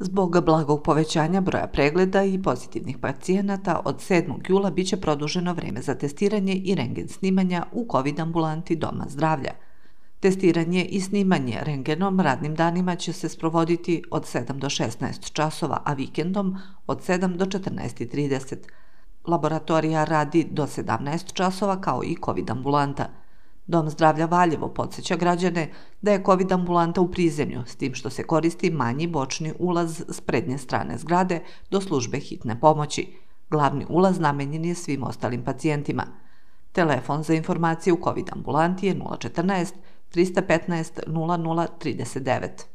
Zbog blagog povećanja broja pregleda i pozitivnih pacijenata, od 7. jula biće produženo vreme za testiranje i rentgen snimanja u COVID ambulanti Doma zdravlja. Testiranje i snimanje rentgenom radnim danima će se sprovoditi od 7 do 16 časova, a vikendom od 7 do 14:30. Laboratorija radi do 17 časova kao i COVID ambulanta. Dom zdravlja Valjevo podsjeća građane da je COVID ambulanta u prizemlju, s tim što se koristi manji bočni ulaz s prednje strane zgrade do službe hitne pomoći. Glavni ulaz namenjen je svim ostalim pacijentima. Telefon za informacije u COVID ambulanti je 014 315 0039.